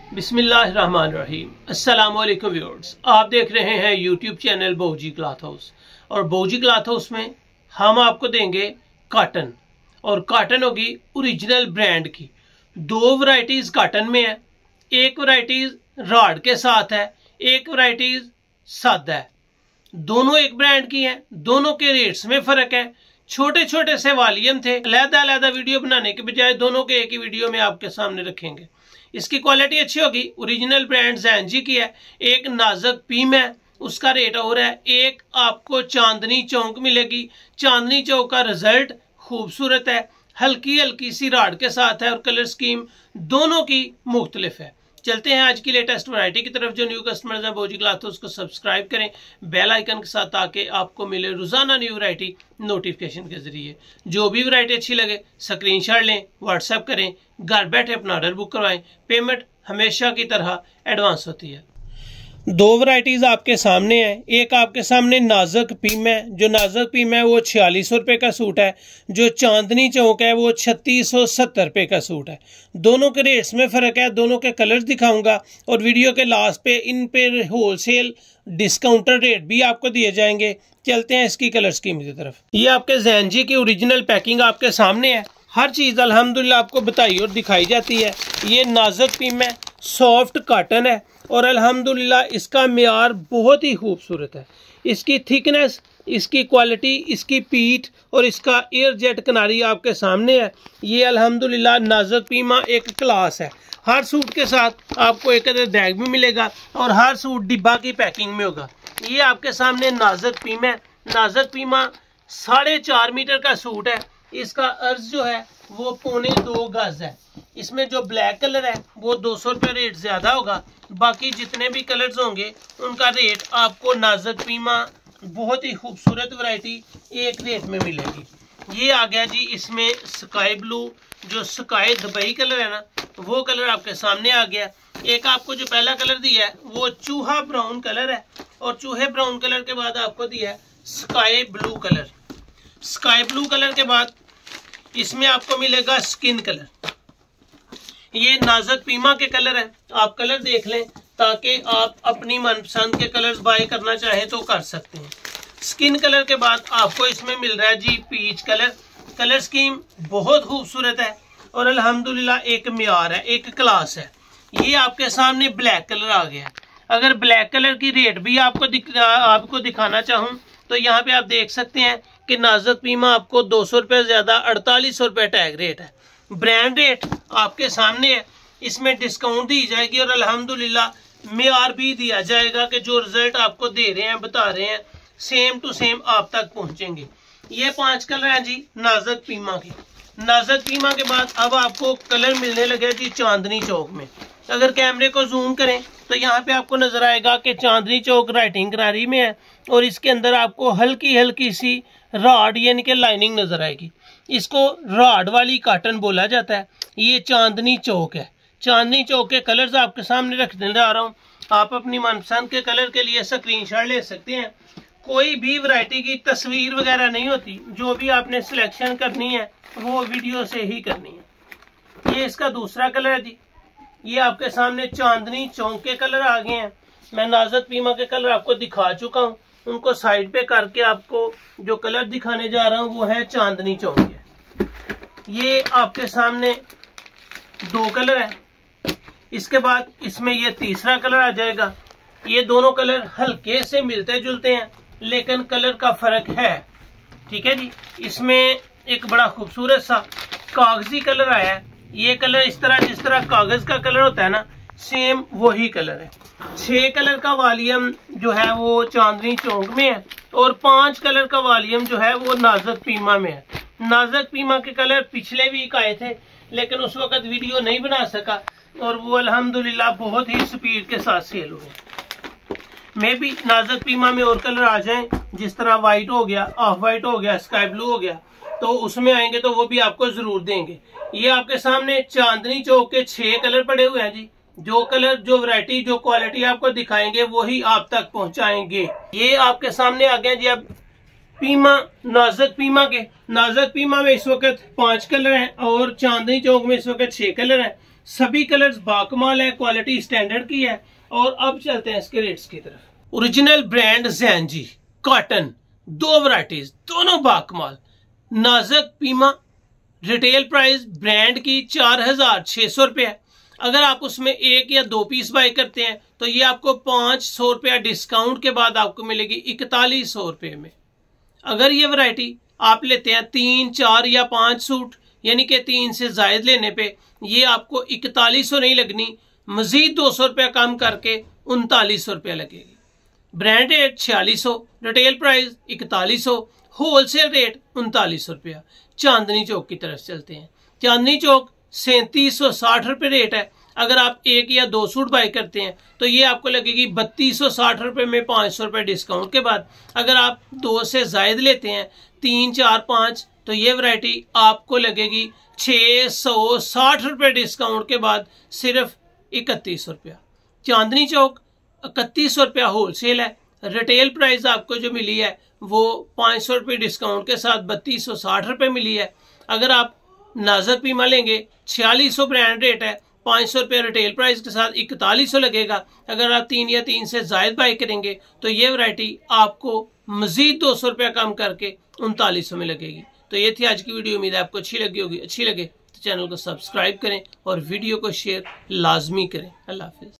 बिस्मिल्लाहिर्रहमानिर्रहीम। अस्सलामुअलैकुम व्यूअर्स, आप देख रहे हैं YouTube channel Boji cloth house. और बोजी क्लॉथ हाउस में हम आपको देंगे कॉटन, और कॉटन होगी ओरिजिनल ब्रांड की। दो वैरायटीज कॉटन में है, एक वैरायटीज रॉड के साथ है, एक वैरायटीज सादा है। दोनों एक ब्रांड की हैं, दोनों के रेट्स में फर्क है। छोटे छोटे से वॉल्यूम थे, अलग-अलग वीडियो बनाने के बजाय दोनों के एक ही वीडियो में आपके सामने रखेंगे। इसकी क्वालिटी अच्छी होगी, ओरिजिनल ब्रांड ज़ैनजी की है। एक नाजुक पीम है, उसका रेट और है। एक आपको चांदनी चौक मिलेगी। चांदनी चौक का रिजल्ट खूबसूरत है, हल्की हल्की सी राड के साथ है और कलर स्कीम दोनों की मुख्तलिफ है। चलते हैं आज की लेटेस्ट वैरायटी की तरफ। जो न्यू कस्टमर्स हैं बोजी क्लॉथ हाउस को सब्सक्राइब करें बेल आइकन के साथ, ताकि आपको मिले रोजाना न्यू वैरायटी नोटिफिकेशन के जरिए। जो भी वैरायटी अच्छी लगे स्क्रीनशॉट लें, व्हाट्सएप करें, घर बैठे अपना ऑर्डर बुक करवाएं। पेमेंट हमेशा की तरह एडवांस होती है। दो वैरायटीज आपके सामने है। एक आपके सामने नाजुक पीम है। जो नाजुक पीम है वो 4600 रुपये का सूट है। जो चांदनी चौक है वो 3670 रुपये का सूट है। दोनों के रेट्स में फ़र्क है, दोनों के कलर्स दिखाऊंगा और वीडियो के लास्ट पे इन पे होलसेल डिस्काउंटेड रेट भी आपको दिए जाएंगे। चलते हैं इसकी कलर स्कीम की तरफ। ये आपके ज़ैनजी की ओरिजिनल पैकिंग आपके सामने है। हर चीज़ अल्हम्दुलिल्लाह आपको बताई और दिखाई जाती है। ये नाजुक पीम है, सॉफ्ट कॉटन है और अल्हम्दुलिल्लाह इसका मियार बहुत ही खूबसूरत है। इसकी थिकनेस, इसकी क्वालिटी, इसकी पीठ और इसका एयर जेट किनारी आपके सामने है। ये अल्हम्दुलिल्लाह नाजुक पीमा एक क्लास है। हर सूट के साथ आपको एक बैग भी मिलेगा और हर सूट डिब्बा की पैकिंग में होगा। ये आपके सामने नाजुक पीमा है। नाजुक पीमा 4.5 मीटर का सूट है। इसका अर्ज जो है वो 2.25 गज है। इसमें जो ब्लैक कलर है वो 200 रुपये रेट ज़्यादा होगा। बाकी जितने भी कलर्स होंगे उनका रेट आपको नाजुक पीमा बहुत ही खूबसूरत वैरायटी एक रेट में मिलेगी। ये आ गया जी इसमें स्काई ब्लू, जो स्काई दुबई कलर है ना, वो कलर आपके सामने आ गया। एक आपको जो पहला कलर दिया है वो चूहा ब्राउन कलर है और चूहे ब्राउन कलर के बाद आपको दिया है sky blue colour. Sky blue colour के बाद इसमें आपको मिलेगा स्किन कलर। ये नाजुक पीमा के कलर है। आप कलर देख लें ताकि आप अपनी मनपसंद के कलर्स बाय करना चाहें तो कर सकते हैं। स्किन कलर के बाद आपको इसमें मिल रहा है जी पीच कलर। कलर स्कीम बहुत खूबसूरत है और अल्हम्दुलिल्लाह एक मियार है, एक क्लास है। ये आपके सामने ब्लैक कलर आ गया। अगर ब्लैक कलर की रेट भी आपको दिखाना चाहूँ तो यहाँ पे आप देख सकते हैं कि नाजुक पीमा आपको 200 रुपये ज़्यादा 4800 रुपये टैग रेट है। ब्रांड रेट आपके सामने है। इसमें डिस्काउंट दी जाएगी और अल्हम्दुलिल्लाह मियार भी दिया जाएगा कि जो रिजल्ट आपको दे रहे हैं, बता रहे हैं, सेम टू सेम आप तक पहुंचेंगे। ये 5 कलर हैं जी नाजुक पीमा के। नाजुक पीमा के बाद अब आपको कलर मिलने लगे जी चांदनी चौक में। अगर कैमरे को जूम करें तो यहाँ पे आपको नजर आएगा कि चांदनी चौक राइटिंग किनारी में है और इसके अंदर आपको हल्की हल्की सी रॉड यानी कि लाइनिंग नजर आएगी। इसको रॉड वाली कॉटन बोला जाता है। ये चांदनी चौक है। चांदनी चौक के कलर्स आपके सामने रखने जा रहा हूँ। आप अपनी मनपसंद के कलर के लिए स्क्रीनशॉट ले सकते हैं। कोई भी वैरायटी की तस्वीर वगैरह नहीं होती, जो भी आपने सिलेक्शन करनी है वो वीडियो से ही करनी है। ये इसका दूसरा कलर है जी। ये आपके सामने चांदनी चौक के कलर आ गए हैं। मैं नाजुक पीमा के कलर आपको दिखा चुका हूँ, उनको साइड पे करके आपको जो कलर दिखाने जा रहा हूँ वो है चांदनी चौक के। ये आपके सामने 2 कलर है। इसके बाद इसमें ये तीसरा कलर आ जाएगा। ये दोनों कलर हल्के से मिलते जुलते हैं लेकिन कलर का फर्क है, ठीक है जी। इसमें एक बड़ा खूबसूरत सा कागजी कलर आया है। ये कलर इस तरह, जिस तरह कागज का कलर होता है ना, सेम वही कलर है। 6 कलर का वॉल्यूम जो है वो चांदनी चौक में है और 5 कलर का वॉल्यूम जो है वो नाजुक पीमा में है। नाजुक पीमा के कलर पिछले वीक आए थे लेकिन उस वक्त वीडियो नहीं बना सका और वो अल्हम्दुलिल्लाह बहुत ही स्पीड के साथ सेल हुए। मैं भी नाजुक पीमा में और कलर आ जाएं, जिस तरह वाइट हो गया, ऑफ वाइट हो गया, स्काई ब्लू हो गया, तो उसमें आएंगे तो वो भी आपको जरूर देंगे। ये आपके सामने चांदनी चौक के 6 कलर पड़े हुए हैं जी। जो कलर, जो वैरायटी, जो क्वालिटी आपको दिखाएंगे वही आप तक पहुंचाएंगे। ये आपके सामने आ गए जी अब पीमा, नाजुक पीमा के। नाजुक पीमा में इस वक्त 5 कलर हैं और चांदनी चौक में इस वक्त 6 कलर हैं। सभी कलर्स बाकमाल है, क्वालिटी स्टैंडर्ड की है। और अब चलते हैं इसके रेट्स की तरफ। ओरिजिनल ब्रांड ज़ैनजी कॉटन, 2 वैरायटीज, दोनों बाकमाल। नाजुक पीमा, रिटेल प्राइस ब्रांड की 4600 रुपये है। अगर आप उसमें 1 या 2 पीस बाय करते हैं तो ये आपको 500 रुपया डिस्काउंट के बाद आपको मिलेगी 4100 रुपये में। अगर ये वैरायटी आप लेते हैं 3, 4 या 5 सूट, यानी कि 3 से जायद लेने पे ये आपको 4100 नहीं लगनी, मजीद 200 रुपया कम करके 3900 रुपया लगेगी। Brand rate 4600, retail price 4100, wholesale rate 3900 रुपया। चांदनी चौक की तरफ चलते हैं। चांदनी चौक 3760 रुपये रेट है। अगर आप 1 या 2 सूट बाय करते हैं तो ये आपको लगेगी 3260 रुपये में 500 रुपये डिस्काउंट के बाद। अगर आप 2 से जायद लेते हैं, 3, 4, 5, तो ये वैरायटी आपको लगेगी 660 रुपये डिस्काउंट के बाद सिर्फ 3100 रुपया। चांदनी चौक 3100 रुपया होलसेल है। रिटेल प्राइस आपको जो मिली है वो 500 रुपये डिस्काउंट के साथ 3260 रुपये मिली है। अगर आप नाजुक पीमा लेंगे 4600 ब्रांड रेट है, 500 रुपये रिटेल प्राइस के साथ 4100 लगेगा। अगर आप 3 या 3 से जायद बाय करेंगे तो ये वैरायटी आपको मजीद 200 रुपया कम करके 3900 में लगेगी। तो ये थी आज की वीडियो, उम्मीद है आपको अच्छी लगी होगी। अच्छी लगे तो चैनल को सब्सक्राइब करें और वीडियो को शेयर लाजमी करें। अल्लाह हाफिज।